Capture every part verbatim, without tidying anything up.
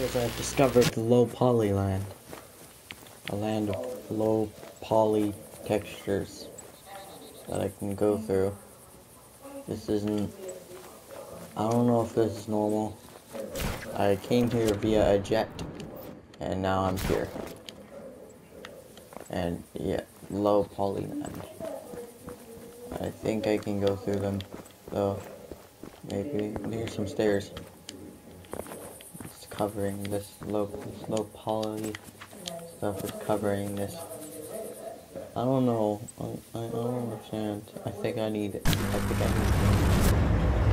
Stairs, I've discovered the low poly land. A land of low poly textures that I can go through. This isn't... I don't know if this is normal. I came here via a jet, and now I'm here. And yeah, low poly land. I think I can go through them, though. Maybe there's some stairs. It's covering this low, this low poly stuff is covering this. I don't know. I, I don't understand. I think I need it. I think I need it.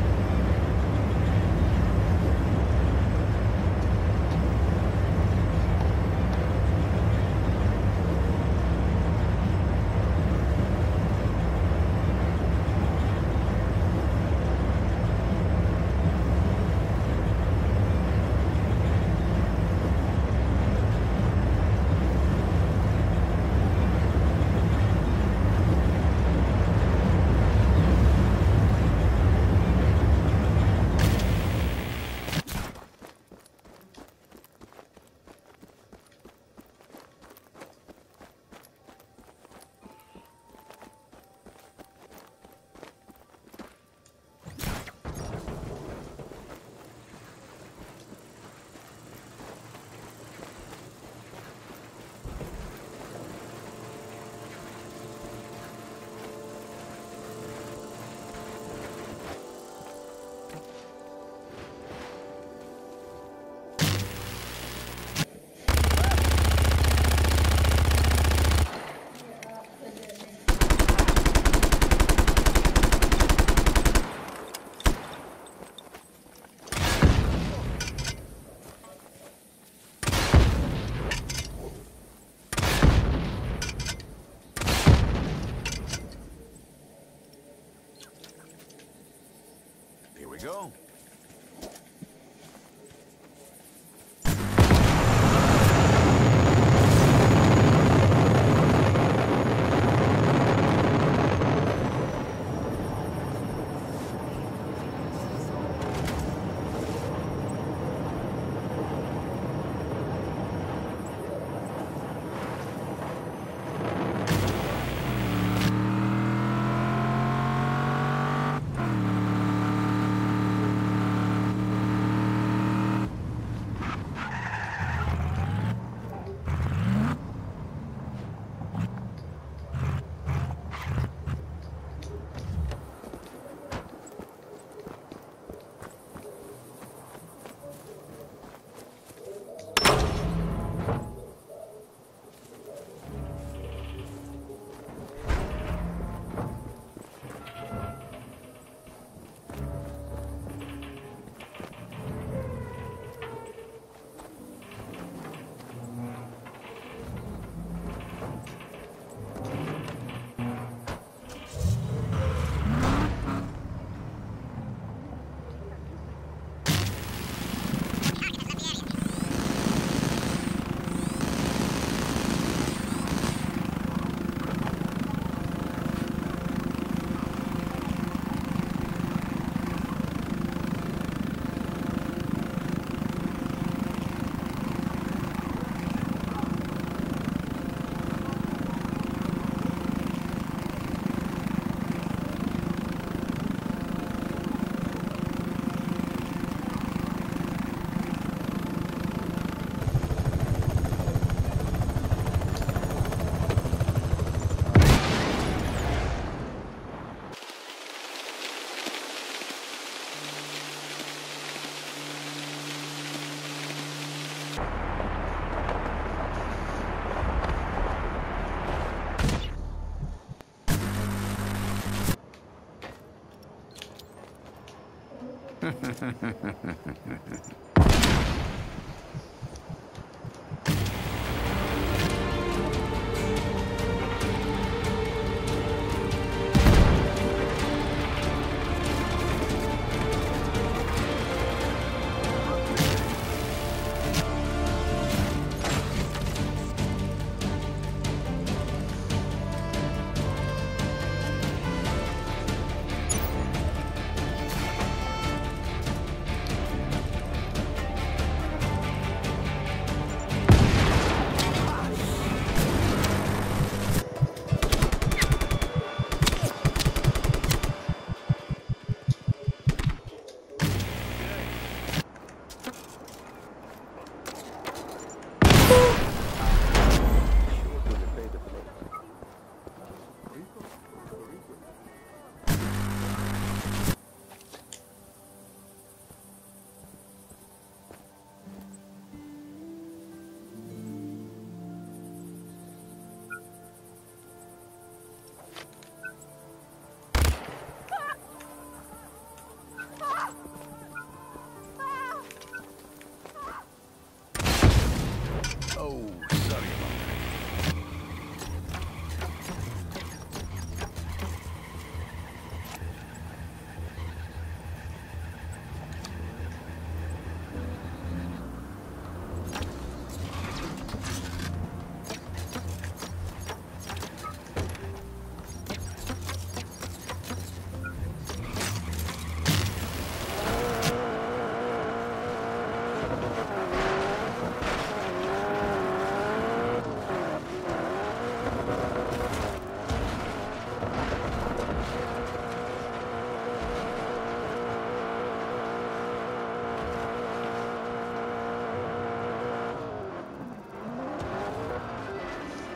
Go.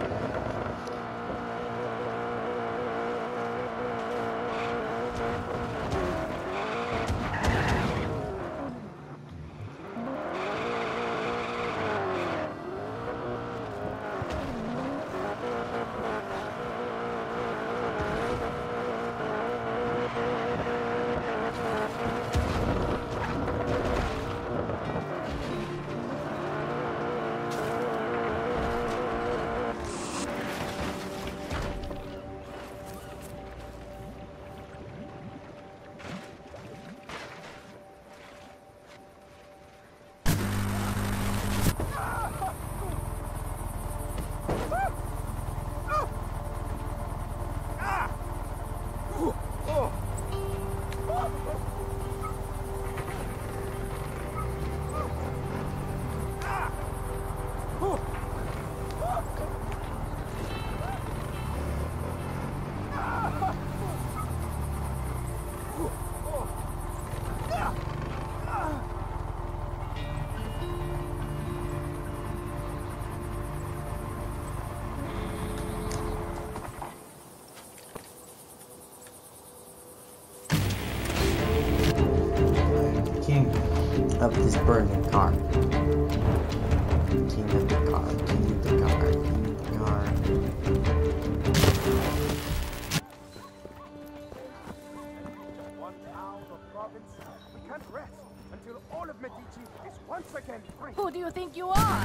Of this burning car. King of the car, king of the car, king of the car. One town or province, we can't rest until all of Medici is once again free. Who do you think you are?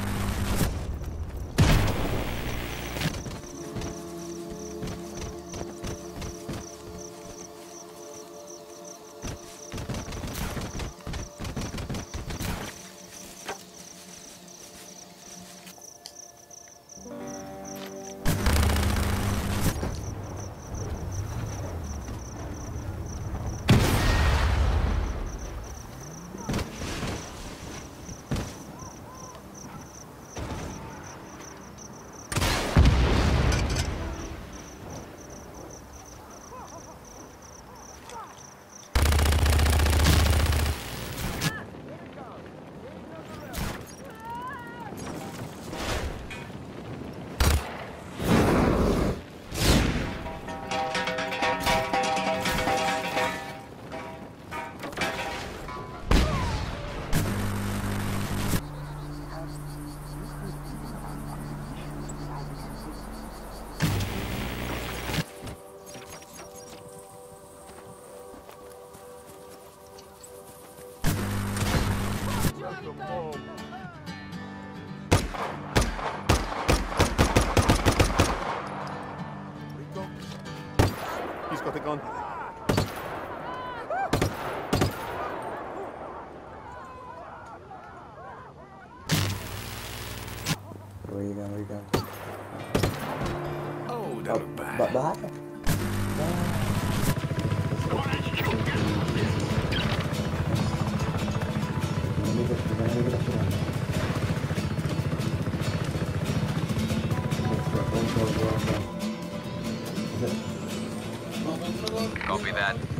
He's got a gun. Where you going? Where you going? Oh, Oh, but back. Copy that.